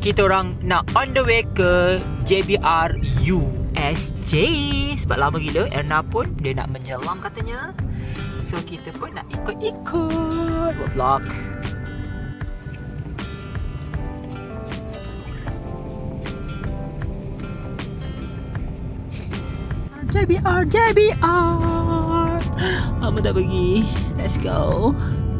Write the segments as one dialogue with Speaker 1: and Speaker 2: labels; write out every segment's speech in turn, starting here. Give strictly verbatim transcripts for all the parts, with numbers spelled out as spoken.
Speaker 1: kita orang nak on the way ke J B R U S J. Sebab lama gila Erna pun dia nak menyelam katanya. So kita pun nak ikut-ikut buat vlog. J B R, J B R. Lama tak pergi. Let's go.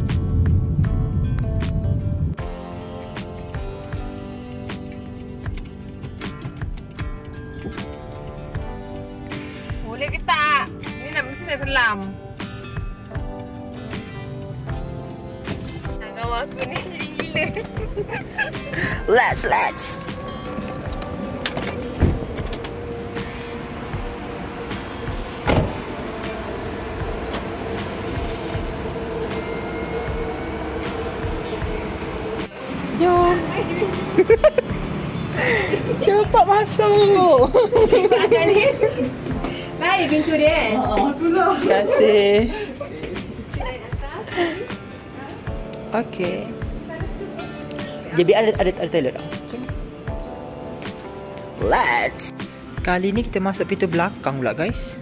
Speaker 2: Boleh ke tak? Ni nak mesti nak selam. Nak kawan aku ni jadi gila.
Speaker 1: Let's, let's. Jom. Cepat masuk.
Speaker 2: Cepat ni. Lain pintu dia eh.
Speaker 1: Oh, itulah. Terima kasih. Okey. J B R ada ada, ada toilet tak? Let's. Kali ni kita masuk pintu belakang pula guys.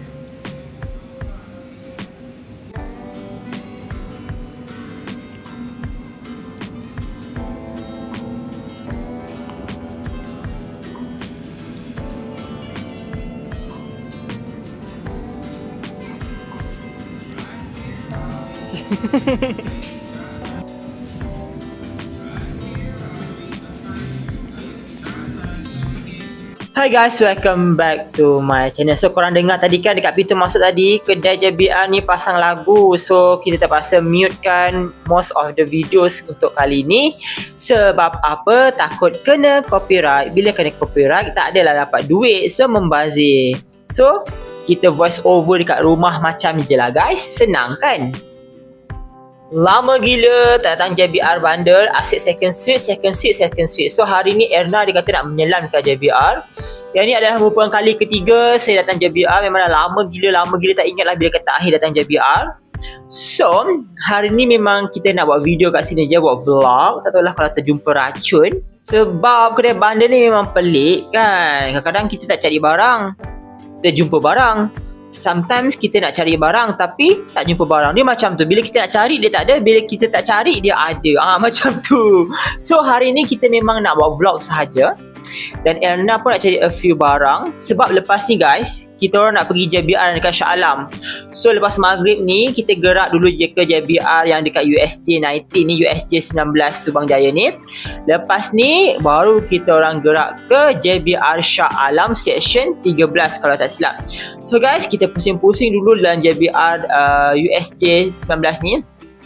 Speaker 1: Hi guys, welcome back to my channel. So korang dengar tadi kan dekat pintu masuk tadi kedai J B R ni pasang lagu. So kita terpaksa mute kan most of the videos untuk kali ni. Sebab apa? Takut kena copyright. Bila kena copyright tak adalah dapat duit. So membazir. So kita voice over dekat rumah macam ni je lah guys. Senang kan? Lama gila tak datang J B R Bandar. Asyik second suite, second suite, second suite. So hari ni Erna dia kata nak menyelam ke J B R. Yang ni adalah merupakan kali ketiga saya datang J B R. Memang dah lama gila, lama gila tak ingat lah bila kata akhir datang J B R. So hari ni memang kita nak buat video kat sini je, buat vlog. Tak tahulah kalau terjumpa racun. Sebab kedai bandar ni memang pelik kan. Kadang-kadang kita tak cari barang, terjumpa barang. Sometimes kita nak cari barang tapi tak jumpa barang. Dia macam tu. Bila kita nak cari dia tak ada, bila kita tak cari dia ada. Ah macam tu. So hari ni kita memang nak buat vlog sahaja. Dan Erna pun nak cari a few barang. Sebab lepas ni guys, kita orang nak pergi J B R dekat Shah Alam. So lepas maghrib ni kita gerak dulu je ke J B R yang dekat U S J sembilan belas ni, U S J sembilan belas Subang Jaya ni. Lepas ni baru kita orang gerak ke J B R Shah Alam section tiga belas kalau tak silap. So guys, kita pusing-pusing dulu dalam J B R uh, U S J sembilan belas ni.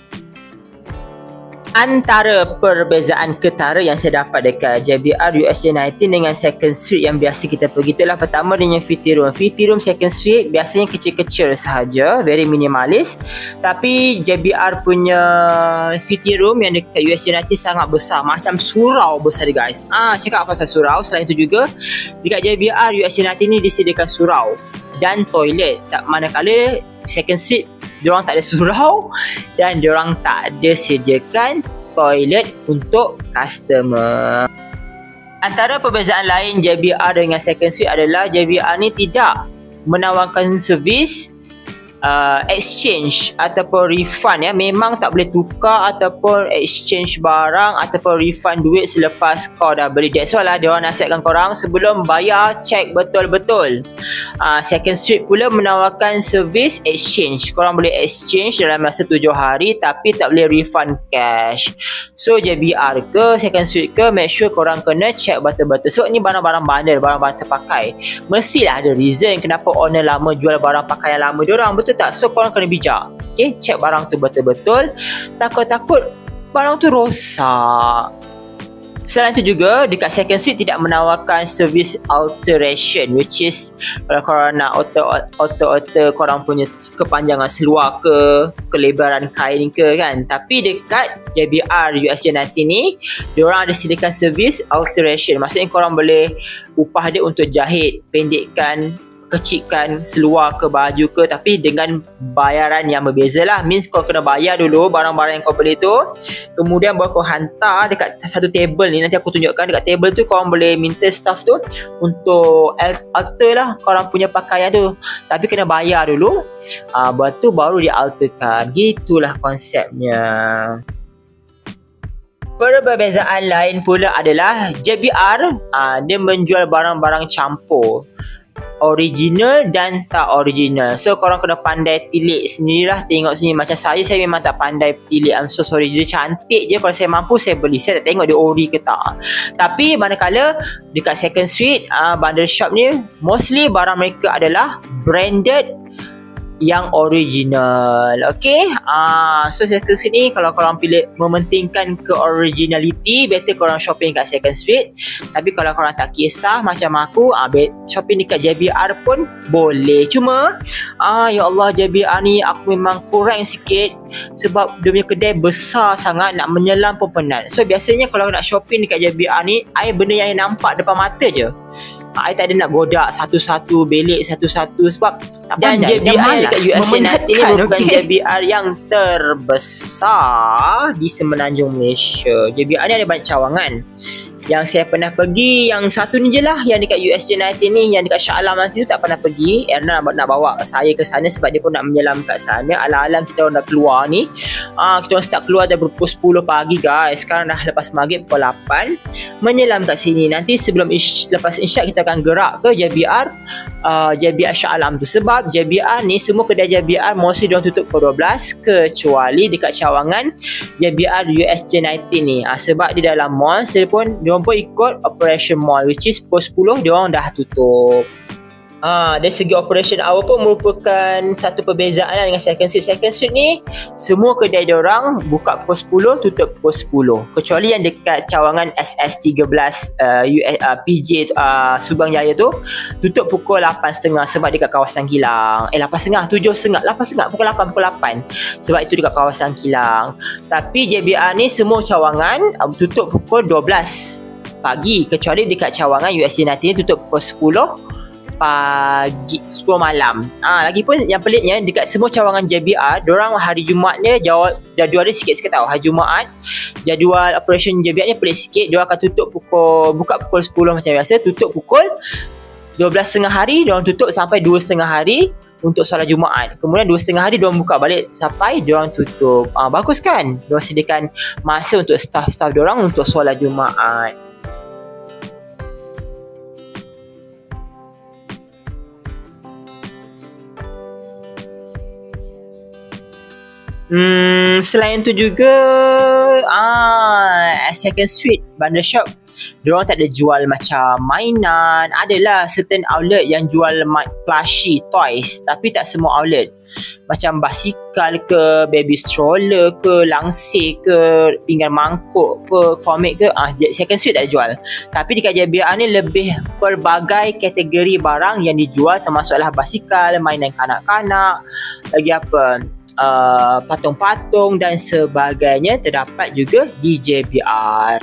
Speaker 1: Antara perbezaan ketara yang saya dapat dekat J B R U S J sembilan belas dengan second suite yang biasa kita pergi, itulah pertama dengan fitting room. Fitting room second suite biasanya kecil-kecil sahaja, very minimalis. Tapi J B R punya fitting room yang dekat U S J sembilan belas sangat besar, macam surau besar dia guys. Ah, cakap pasal surau, selain itu juga dekat J B R U S J sembilan belas ni disediakan surau dan toilet. Tak manakala second suite diorang tak ada surau dan diorang tak ada sediakan toilet untuk customer. Antara perbezaan lain J B R dengan second suite adalah J B R ni tidak menawarkan servis uh, exchange ataupun refund ya. Memang tak boleh tukar ataupun exchange barang ataupun refund duit selepas kau dah beli. That's why lah diorang nasihatkan korang sebelum bayar check betul-betul. uh, Second suite pula menawarkan servis exchange. Korang boleh exchange dalam masa tujuh hari tapi tak boleh refund cash. So J B R ke second suite ke, make sure korang kena check betul-betul. So ni barang-barang bandar, barang-barang terpakai. Mestilah ada reason kenapa owner lama jual barang pakaian lama diorang, betul tak? So korang kena bijak. Okay, check barang tu betul-betul. Takut-takut barang tu rosak. Selain itu juga dekat second suite tidak menawarkan servis alteration, which is kalau korang nak alter-alter korang punya kepanjangan seluar ke, kelebaran kain ke kan. Tapi dekat J B R U S J sembilan belas ni diorang ada sediakan servis alteration. Maksudnya korang boleh upah dia untuk jahit, pendekkan kecilkan seluar ke baju ke, tapi dengan bayaran yang berbeza lah. Means kau kena bayar dulu barang-barang yang kau beli tu, kemudian baru kau hantar dekat satu table ni. Nanti aku tunjukkan dekat table tu korang boleh minta staff tu untuk alter lah korang punya pakaian tu, tapi kena bayar dulu. uh, Lepas tu baru dia alterkan. Gitulah konsepnya. Perbezaan lain pula adalah J B R uh, dia menjual barang-barang campur, original dan tak original. So korang kena pandai tilik sendirilah. Tengok sini. Macam saya, saya memang tak pandai tilik. I'm so sorry. Dia cantik je. Kalau saya mampu, saya beli. Saya tak tengok dia ori ke tak. Tapi manakala dekat Second Street uh, bundle shop ni, mostly barang mereka adalah branded yang original. Okay, uh, so Second Street ni kalau korang pilih mementingkan ke originality, better korang shopping kat Second Street. Tapi kalau korang tak kisah macam aku, uh, shopping dekat J B R pun boleh. Cuma uh, ya Allah, J B R ni aku memang kurang sikit sebab dia punya kedai besar sangat, nak menyelam pun penat. So biasanya kalau nak shopping dekat J B R ni, I benda yang nampak depan mata je. I tak ada nak godak satu-satu, belik satu-satu sebab dan J B R dekat U S A nanti ni bukan okay. J B R yang terbesar di semenanjung Malaysia. J B R ni ada banyak cawangan. Yang saya pernah pergi, yang satu ni je lah, yang dekat U S A nanti ni, yang dekat Shah Alam nanti tu tak pernah pergi. Erna nak, nak bawa saya ke sana sebab dia pun nak menyelam kat sana. Alang-alang kita orang dah keluar ni, uh, kita orang start keluar dah pukul sepuluh pagi guys. Sekarang dah lepas maghrib pukul lapan, menyelam kat sini. Nanti sebelum ish, lepas isyak kita akan gerak ke J B R, uh, J B R Shah Alam tu. Sebab J B R ni, semua kedai J B R mostly diorang tutup pukul dua belas, kecuali dekat cawangan J B R U S J sembilan belas ni. uh, Sebab di dalam mall, saya pun diorang pun ikut operation mall, which is pukul sepuluh diorang dah tutup. Ha, dari segi operation hour pun merupakan satu perbezaan dengan Second Street. Second Street ni semua kedai diorang buka pukul sepuluh, tutup pukul sepuluh, kecuali yang dekat cawangan S S tiga belas uh, U S, uh, P J uh, Subang Jaya tu tutup pukul lapan tiga puluh sebab dekat kawasan kilang. Eh lapan tiga puluh, tujuh tiga puluh, lapan tiga puluh, pukul lapan, pukul lapan sebab itu dekat kawasan kilang. Tapi J B R ni semua cawangan uh, tutup pukul dua belas pagi, kecuali dekat cawangan U S A nanti tutup pukul sepuluh pagi, sepuluh malam. Ah, ha, lagipun yang peliknya dekat semua cawangan J B R, diorang hari Jumaatnya jadual, jadual dia sikit sikit tau. Hari Jumaat jadual operation J B R ni pelik sikit. Diorang akan tutup pukul, buka pukul sepuluh macam biasa, tutup pukul dua belas tengah hari, diorang tutup sampai dua setengah hari untuk solat Jumaat. Kemudian dua setengah hari diorang buka balik sampai diorang tutup. Ah, bagus kan? Diorang sediakan masa untuk staff-staff diorang untuk solat Jumaat. Hmm, selain tu juga ah, Second Street bundle shop, diorang tak ada jual macam mainan. Adalah certain outlet yang jual plushie, toys, tapi tak semua outlet. Macam basikal ke, baby stroller ke, langsir ke, pinggan mangkuk ke, komik ke, ah, Second Street tak ada jual. Tapi dekat J B R ni lebih pelbagai kategori barang yang dijual, termasuklah basikal, mainan kanak-kanak, lagi apa, Uh, patung-patung dan sebagainya terdapat juga di J B R.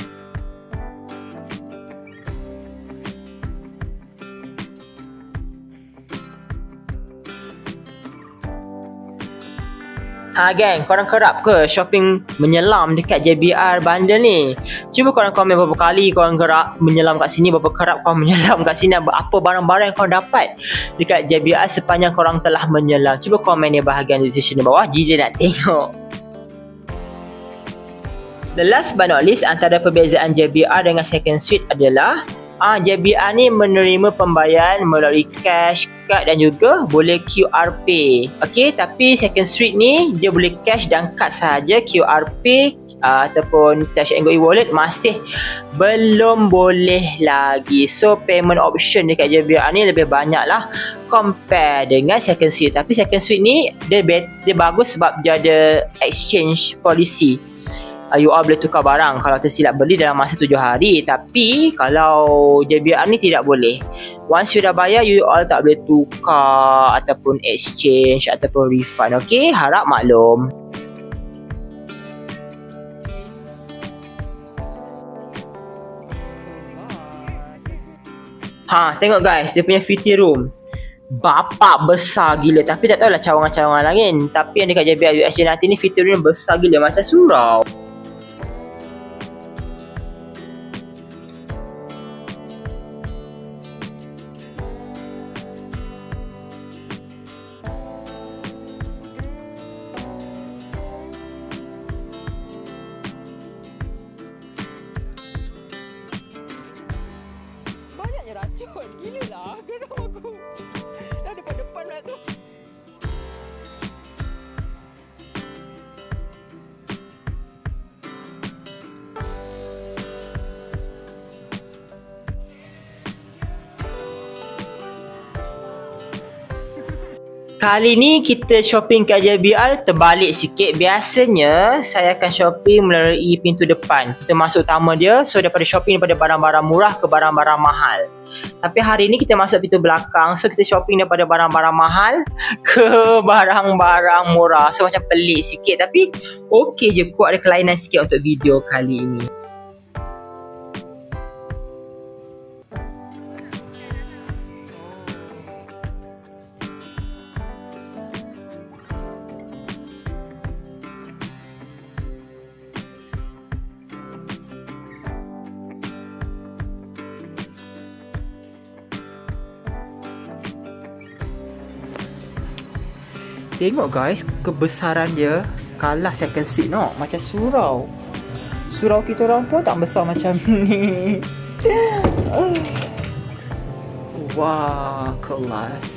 Speaker 1: Ha geng, korang kerap ke shopping menyelam dekat J B R bundle ni? Cuba korang komen berapa kali korang gerak menyelam kat sini, berapa kerap korang menyelam kat sini, apa barang-barang yang korang dapat dekat J B R sepanjang korang telah menyelam. Cuba komen di bahagian description di bawah jika nak tengok. The last but not least, antara perbezaan J B R dengan Second Street adalah Ah, J B R ni menerima pembayaran melalui cash, kad dan juga boleh Q R Pay. Okey, tapi Second Street ni dia boleh cash dan kad sahaja. Q R Pay uh, ataupun Touch and Go e-wallet masih belum boleh lagi. So payment option dekat J B R ni lebih banyak lah compare dengan Second Street. Tapi Second Street ni dia, dia bagus sebab dia ada exchange policy. Uh, you all boleh tukar barang kalau tersilap beli dalam masa tujuh hari. Tapi kalau J B R ni tidak boleh. Once you dah bayar, you all tak boleh tukar ataupun exchange ataupun refund. Okay, harap maklum. Ha, tengok guys, dia punya fitting room. Bapak besar gila. Tapi tak tahulah cawangan-cawangan lain. Tapi yang dekat J B R U S J sembilan puluh ni fitur dia besar gila macam surau. Banyaknya racun. Gila lah. Geram aku. Dah depan-depan pula tu. Kali ni kita shopping kat J B R terbalik sikit. Biasanya saya akan shopping melalui pintu depan. Kita masuk utama dia. So daripada shopping daripada barang-barang murah ke barang-barang mahal. Tapi hari ni kita masuk pintu belakang. So kita shopping daripada barang-barang mahal ke barang-barang murah. So macam pelik sikit. Tapi okey je kot, ada kelainan sikit untuk video kali ini. Tengok guys, kebesaran dia kalah Second Street no. Macam surau. Surau kita orang pun tak besar macam ni. Wah, kelas.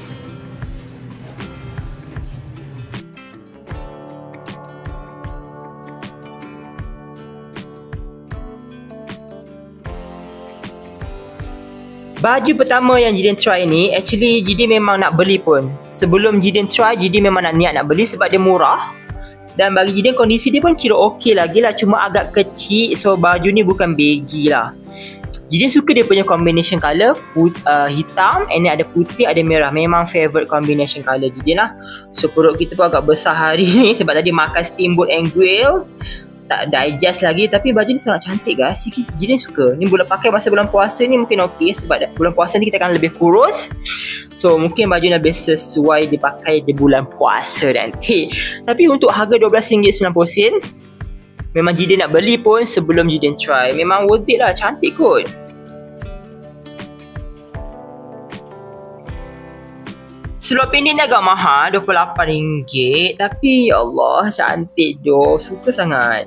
Speaker 1: Baju pertama yang Jidin try ni, actually Jidin memang nak beli pun. Sebelum Jidin try, Jidin memang nak niat nak beli sebab dia murah. Dan bagi Jidin kondisi dia pun kira okey lagi lah. Cuma agak kecil, so baju ni bukan baggy lah. Jidin suka dia punya combination colour, put, uh, hitam, and then ada putih, ada merah. Memang favourite combination colour Jidin lah. So perut kita pun agak besar hari ni sebab tadi makan steamboat and grill. Tak digest lagi, tapi baju ni sangat cantik guys. Jidin suka. Ni bulan pakai masa bulan puasa ni mungkin okey sebab bulan puasa ni kita akan lebih kurus. So mungkin baju ni lebih sesuai dipakai di bulan puasa nanti. Tapi untuk harga dua belas ringgit sembilan puluh sen, memang Jidin nak beli pun sebelum Jidin try. Memang worth it lah, cantik kot. Seluar pendek ni agak mahal, dua puluh lapan ringgit. Tapi ya Allah, cantik doh. Suka sangat.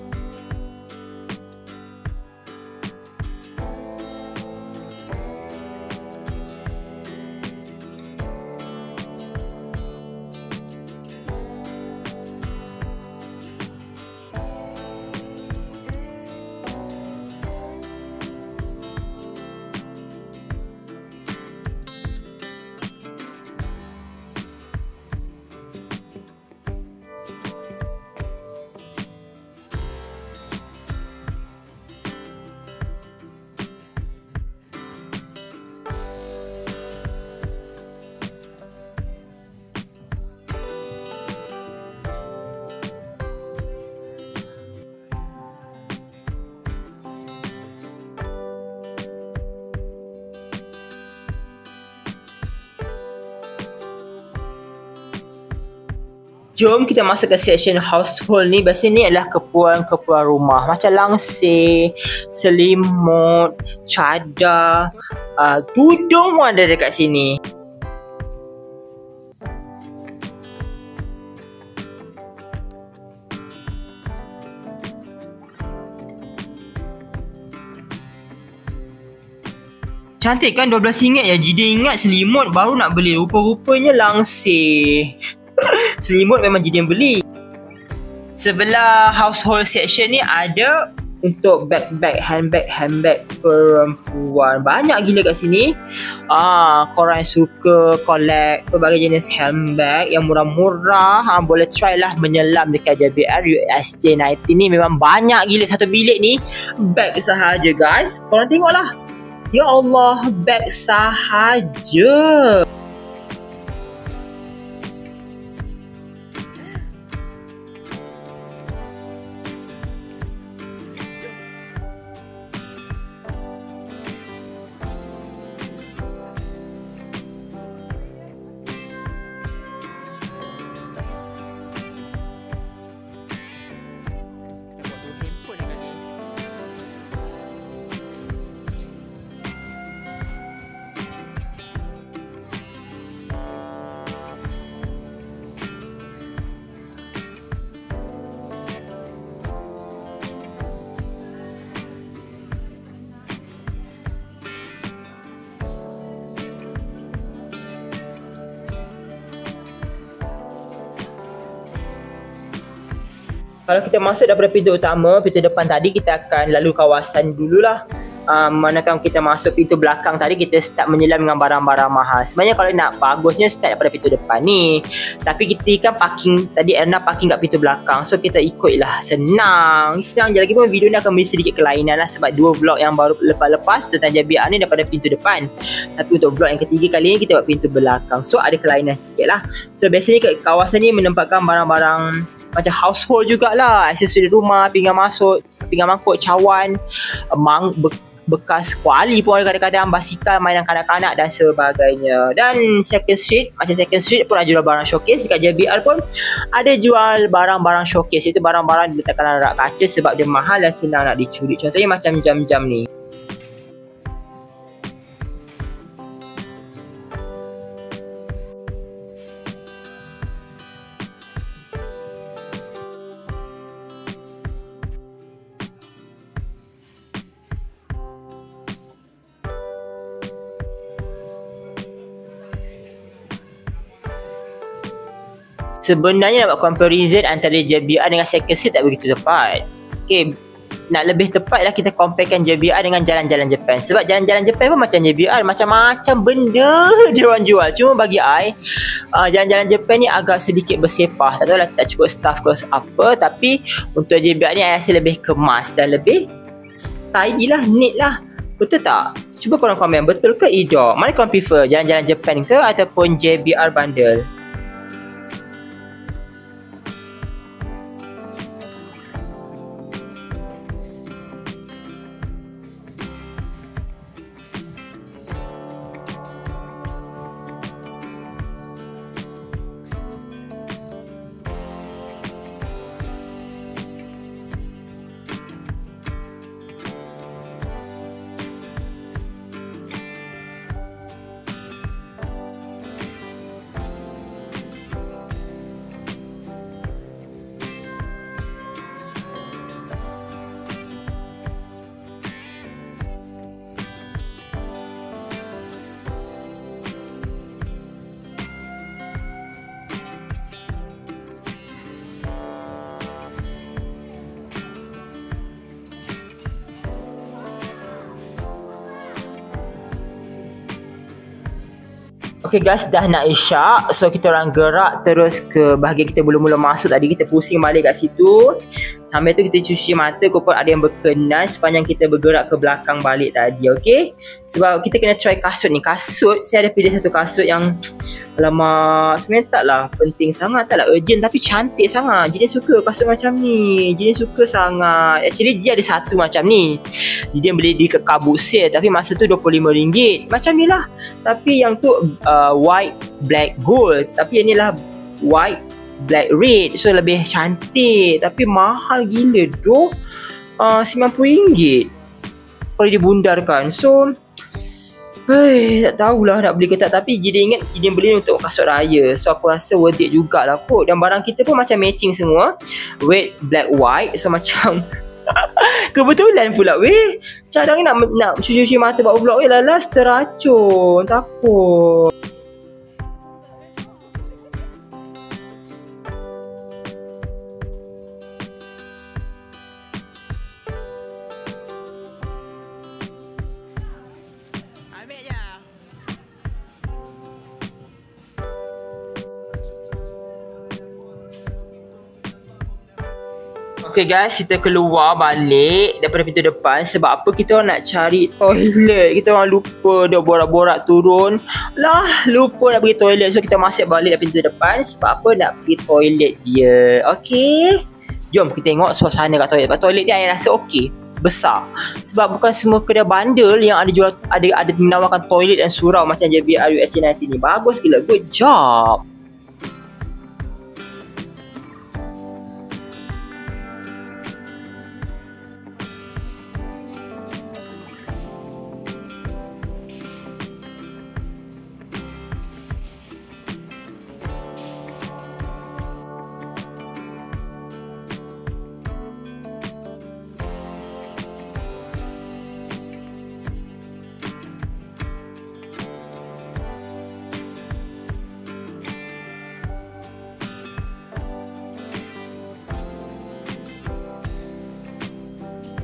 Speaker 1: Jom kita masuk ke section household ni. Biasanya ni adalah keperluan-keperluan rumah. Macam langsir, selimut, cadar, uh, tudung pun ada dekat sini. Cantik kan, dua belas ringgit je. Jidin ingat selimut baru nak beli. Rupa-rupanya langsir. Selimut memang Jidin beli. Sebelah household section ni ada untuk bag-bag, handbag, handbag perempuan. Banyak gila kat sini. Ah, korang yang suka collect pelbagai jenis handbag yang murah-murah, ha, boleh try lah menyelam dekat J B R U S J sembilan puluh ni. Memang banyak gila satu bilik ni. Bag sahaja guys. Korang tengoklah. Ya Allah, bag sahaja. Kalau kita masuk daripada pintu utama, pintu depan tadi, kita akan lalu kawasan dululah. Um, manakala kita masuk pintu belakang tadi, kita start menyelam dengan barang-barang mahal. Sebenarnya kalau nak bagusnya start daripada pintu depan ni, tapi kita kan parking tadi, Erna parking kat pintu belakang, so kita ikutlah. Senang senang je. Lagi pun video ni akan beri sedikit kelainan lah, sebab dua vlog yang baru lepas-lepas tentang J B R ni daripada pintu depan, tapi untuk vlog yang ketiga kali ni kita buat pintu belakang, so ada kelainan sikit lah. So biasanya kat kawasan ni menempatkan barang-barang macam household jugalah, aksesori rumah, pinggan masuk, pinggan mangkuk, cawan, mang, be, bekas kuali pun ada kadang-kadang, basikal, mainan kanak-kanak dan sebagainya. Dan second street, macam second street pun ada jual barang showcase. Dekat J B R pun ada jual barang-barang showcase, itu barang-barang diletakkan dalam rak kaca sebab dia mahal dan senang nak dicuri. Contohnya macam jam-jam ni. Sebenarnya nak buat comparison antara J B R dengan second street tak begitu tepat. Okay, nak lebih tepat lah kita comparekan J B R dengan jalan-jalan Japan. Sebab jalan-jalan Japan pun macam J B R, macam-macam benda dia orang jual. Cuma bagi I, uh, jalan-jalan Japan ni agak sedikit bersepah. Tak tahu lah, tak cukup staff ke apa. Tapi untuk J B R ni I rasa lebih kemas dan lebih tidy lah, neat lah. Betul tak? Cuba korang komen, betul ke tidak? Mana korang prefer, jalan-jalan Japan ke ataupun J B R bundle? Okay guys, dah nak isyak. So kita orang gerak terus ke bahagian kita mula-mula masuk tadi. Kita pusing balik kat situ. Sambil tu kita cuci mata, kokot ada yang berkenan sepanjang kita bergerak ke belakang balik tadi. Okay, sebab kita kena try kasut ni. Kasut, saya ada pilih satu kasut yang alamak, sebenarnya taklah penting sangat, taklah urgent, tapi cantik sangat. Jadi suka kasut macam ni. Jadi suka sangat. Actually dia ada satu macam ni, jadi dia beli di Kabuk Sale, tapi masa tu dua puluh lima ringgit. Macam ni lah. Tapi yang tu uh, white, black, gold. Tapi yang ni lah white, black, red. So lebih cantik, tapi mahal gila doh. uh, sembilan puluh ringgit kalau dibundarkan. So hei, tak tahulah nak beli ke tak. Tapi Jidin ingat Jidin beli untuk kasut raya, so aku rasa worth it jugalah kot. Dan barang kita pun macam matching semua, red, black, white. So macam kebetulan pula weh. Cadang ni nak, nak cuci-cuci mata buat vlog, weh lalas teracun. Takut. Okay guys, kita keluar balik daripada pintu depan. Sebab apa? Kita orang nak cari toilet. Kita orang lupa, dah borak-borak turun lah, lupa nak pergi toilet. So kita masuk balik dari pintu depan. Sebab apa? Nak pergi toilet dia. Okay, jom kita tengok suasana kat toilet. Sebab toilet ni saya rasa okay, besar. Sebab bukan semua kedai bundle yang ada jual, ada ada menawarkan toilet dan surau macam J B R U S A sembilan ni. Bagus gila, good job.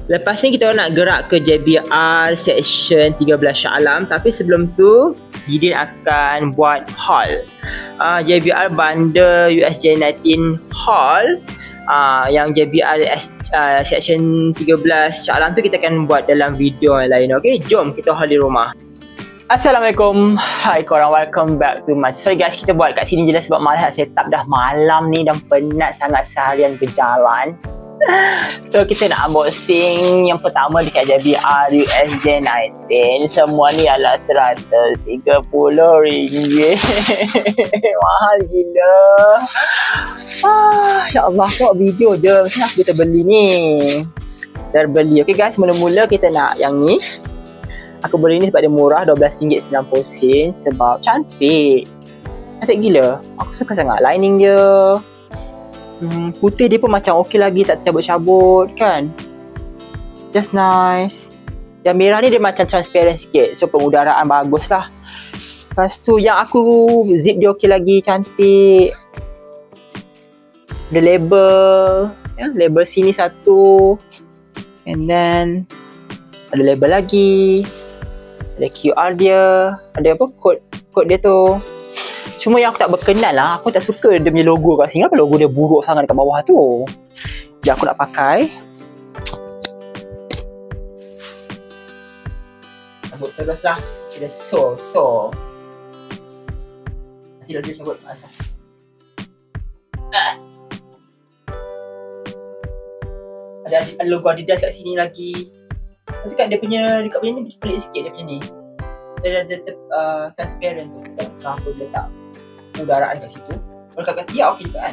Speaker 1: Lepas ni kita nak gerak ke J B R section tiga belas Shah Alam. Tapi sebelum tu Gideon akan buat haul uh, J B R bundle U S J sembilan belas haul. Uh, yang J B R uh, section tiga belas Shah Alam tu kita akan buat dalam video yang lain. Okay, jom kita haul di rumah. Assalamualaikum. Hai korang, welcome back to my. Sorry guys, kita buat kat sini je lah sebab malas setup, dah malam ni dan penat sangat seharian berjalan. So kita nak unboxing yang pertama dekat J B R U S J sembilan belas. Semua ni adalah seratus tiga puluh ringgit. Mahal gila. Ah, ya Allah, buat video je. Macam aku kita beli ni. Terbeli. Okay guys, mula-mula kita nak yang ni. Aku beli ni sebab dia murah, dua belas ringgit sembilan puluh sen. Sebab cantik. Cantik gila. Aku suka sangat lining dia. Hmm, putih dia pun macam okey lagi, tak cabut-cabut kan. Just nice. Yang merah ni dia macam transparent sikit, so pengudaraan bagus lah. Lepas tu yang aku zip dia okey lagi, cantik. Ada label ya, label sini satu. And then ada label lagi. Ada Q R dia. Ada apa, kod kod dia tu. Cuma yang aku tak berkenan lah, aku tak suka dia punya logo kat sini. Kenapa logo dia buruk sangat dekat bawah tu? Jadi aku nak pakai. Cabut terus lah. Kita so, so. Nanti dia cabut asal. Ah. Ada logo Adidas kat sini lagi. Lepas tu kan dia punya, dekat punya ni pelik sikit dia punya ni. Dia ada uh, transparent tu. Kenapa dia letak udaraan kat situ. Kalau kat tiap okey juga kan.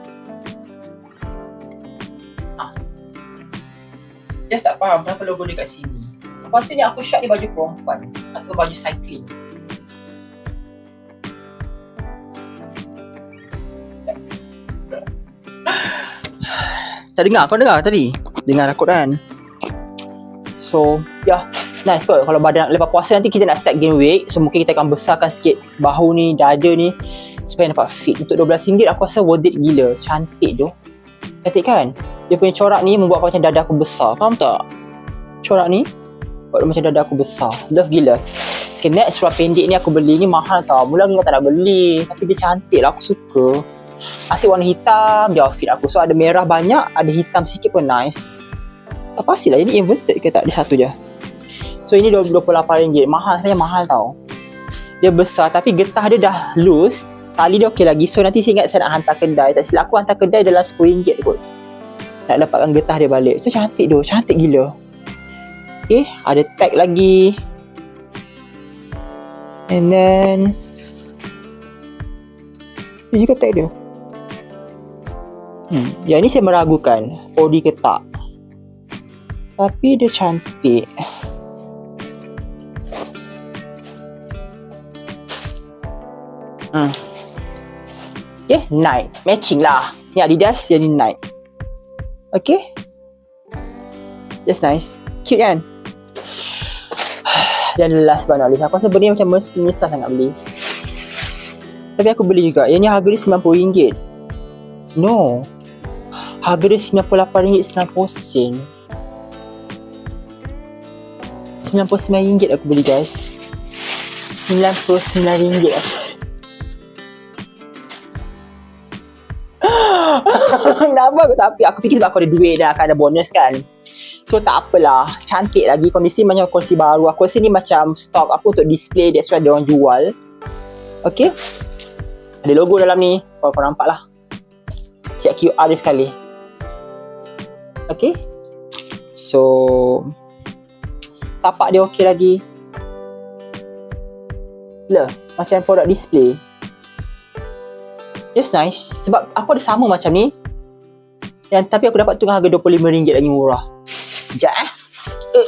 Speaker 1: Ha. Just tak faham kenapa logo dia kat sini. Aku rasa ni aku shot ni baju perempuan atau baju cycling. Tak dengar? Kau dengar tadi? Dengar aku kan? So, ya. Yeah. Nice kot. Kalau badan lepas puasa nanti kita nak start gain weight. So mungkin kita akan besarkan sikit bahu ni, dada ni, supaya dapat fit. Untuk dua belas ringgit aku rasa worth it gila. Cantik tu. Cantik kan? Dia punya corak ni membuat macam dada aku besar. Faham tak? Corak ni buat macam dada aku besar. Love gila. Okay, next seluar pendek ni aku beli ni mahal tau. Mula aku tak nak beli, tapi dia cantik lah, aku suka. Asyik warna hitam dia outfit aku. So ada merah banyak, ada hitam sikit pun nice. Tak pasti lah ini inverted ke tak? Dia satu je. So ini dua puluh lapan ringgit. Mahal, saya mahal tau. Dia besar tapi getah dia dah loose. Tali dia okey lagi. So nanti saya ingat saya nak hantar kedai. Tak silap aku hantar kedai dalam sepuluh ringgit kot. Nak dapatkan getah dia balik. So cantik tu. Cantik gila. Okay. Ada tag lagi. And then ini juga tag dia. Hmm. Yang ni saya meragukan four D ke tak. Tapi dia cantik. Hmm. Okay, Nike. Matching lah. Ni Adidas, yang ni Nike. Okay. Just nice. Cute kan? Dan last but not least, aku rasa benda ni macam menyesal sangat beli. Tapi aku beli juga. Yang ni harga dia sembilan puluh ringgit. No. Harga dia sembilan puluh lapan ringgit sembilan puluh sen. sembilan puluh sembilan ringgit aku beli guys. sembilan puluh sembilan ringgit. Kenapa aku tapi aku fikir sebab aku ada duit dan akan ada bonus kan. So tak apalah. Cantik lagi. Kondisi macam kondisi baru. Aku rasa ni macam stok apa untuk display. That's why diorang jual. Okay. Ada logo dalam ni. Kalau kau nampak lah. Siap Q R dia sekali. Okay. So tapak dia okey lagi. Lah, macam produk display. Just nice. Sebab aku ada sama macam ni. Yang tapi aku dapat tu dengan harga dua puluh lima ringgit lagi murah. Sekejap eh. Uh.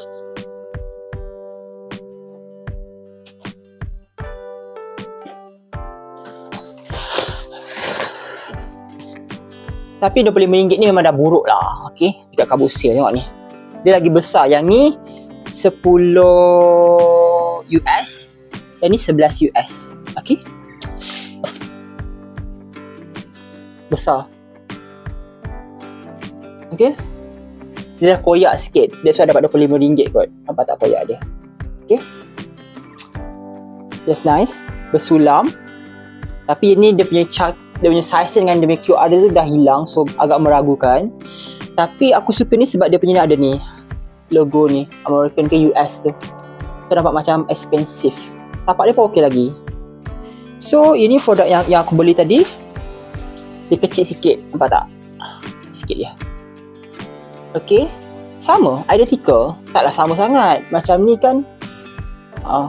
Speaker 1: Tapi dua puluh lima ringgit ni memang dah buruk lah. Okay. Dekat Kabusir tengok ni. Dia lagi besar. Yang ni sepuluh U S. Yang ni sebelas U S. Okay. Besar. Okay. Dia dah koyak sikit. That's why dapat dua puluh lima ringgit kot. Nampak tak koyak dia? Okay. Just nice. Bersulam. Tapi ini dia punya chart, dia punya size dengan dia punya Q R dia tu dah hilang. So agak meragukan. Tapi aku suka ni sebab dia punya ni ada ni logo ni, American ke U S tu. So nampak macam expensive. Tapak dia pun okey lagi. So ini produk yang, yang aku beli tadi. Dia kecil sikit. Nampak tak? Sikit je. Okay. Sama. Identical. Taklah sama sangat. Macam ni kan. Ah.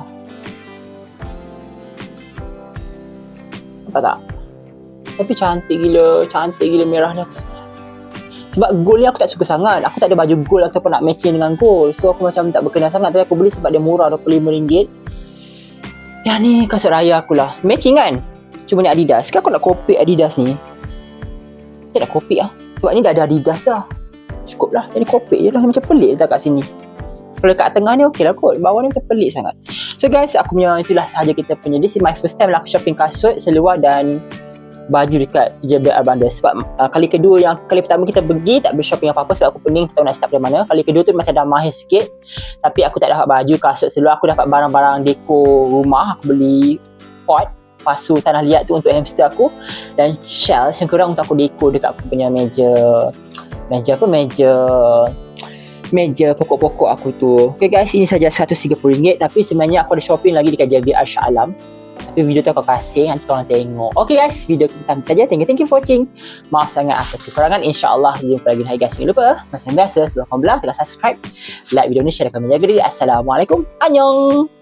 Speaker 1: Nampak tak? Tapi cantik gila. Cantik gila merah ni. Aku suka sangat. Sebab gold ni aku tak suka sangat. Aku tak ada baju gold ataupun nak matching dengan gold. So aku macam tak berkenan sangat. Tapi aku beli sebab dia murah, dua puluh lima ringgit. Yang ni kasut raya aku lah. Matching kan? Cuma ni Adidas. Sekarang aku nak copy Adidas ni. Saya nak copy lah. Sebab ni dah ada Adidas dah. Cukup lah. Jadi copy je lah. Macam pelik tak kat sini. Kalau kat tengah ni okey lah kot. Bawah ni macam pelik sangat. So guys, aku punya itulah sahaja kita punya. This is my first time lah aku shopping kasut, seluar dan baju dekat J B R Bandar. Sebab uh, kali kedua yang kali pertama kita pergi tak bershopping apa-apa sebab aku pening, tak tahu nak start dari mana. Kali kedua tu macam dah mahir sikit. Tapi aku tak dapat baju, kasut, seluar. Aku dapat barang-barang dekor rumah. Aku beli pot, pasu tanah liat tu untuk hamster aku. Dan shells yang kurang untuk aku dekor dekat aku punya meja. Meja apa? Meja meja pokok-pokok aku tu. Okay guys, ini saja seratus tiga puluh ringgit. Tapi sebenarnya aku ada shopping lagi dekat J B R Shah Alam. Tapi video tu aku kasih, nanti korang tengok. Okay guys, video kita sampai saja. Thank you, thank you for watching. Maaf sangat atas kekurangan. InsyaAllah jumpa lagi. Hai guys, jangan lupa macam biasa sebelum korang belah, telah subscribe, like video ni, share dan komen, jaga diri. Assalamualaikum. Annyeong.